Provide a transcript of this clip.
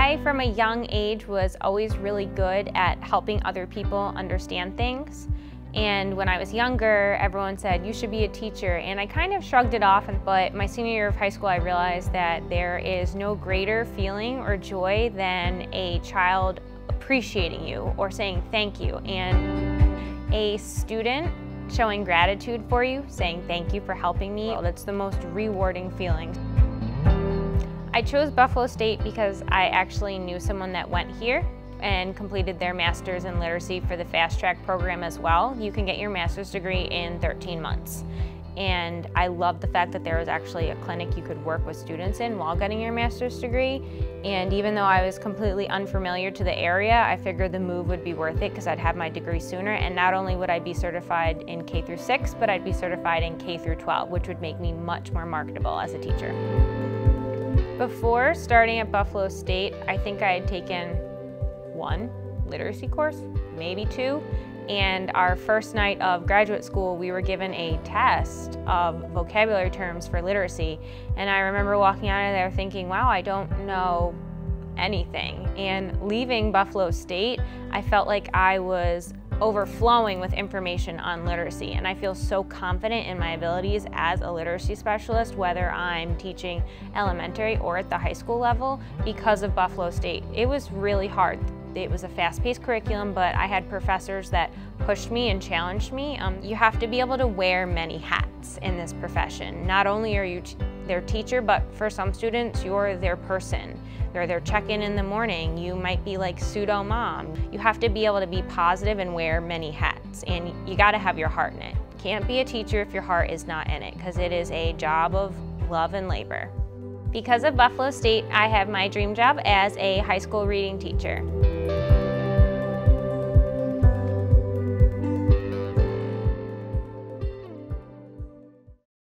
I, from a young age, was always really good at helping other people understand things. And when I was younger, everyone said, you should be a teacher. And I kind of shrugged it off, but my senior year of high school, I realized that there is no greater feeling or joy than a child appreciating you or saying thank you. And a student showing gratitude for you, saying thank you for helping me, that's the most rewarding feeling. I chose Buffalo State because I actually knew someone that went here and completed their master's in literacy for the fast track program as well. You can get your master's degree in 13 months. And I love the fact that there was actually a clinic you could work with students in while getting your master's degree. And even though I was completely unfamiliar to the area, I figured the move would be worth it because I'd have my degree sooner. And not only would I be certified in K through 6, but I'd be certified in K through 12, which would make me much more marketable as a teacher. Before starting at Buffalo State, I think I had taken one literacy course, maybe two. And our first night of graduate school, we were given a test of vocabulary terms for literacy. And I remember walking out of there thinking, wow, I don't know anything. And leaving Buffalo State, I felt like I was overflowing with information on literacy. And I feel so confident in my abilities as a literacy specialist, whether I'm teaching elementary or at the high school level, because of Buffalo State. It was really hard. It was a fast-paced curriculum, but I had professors that pushed me and challenged me. You have to be able to wear many hats in this profession. Not only are you their teacher, but for some students, you're their person. They're their check-in in the morning. You might be like pseudo mom. You have to be able to be positive and wear many hats, and you gotta have your heart in it. You can't be a teacher if your heart is not in it, because it is a job of love and labor. Because of Buffalo State, I have my dream job as a high school reading teacher.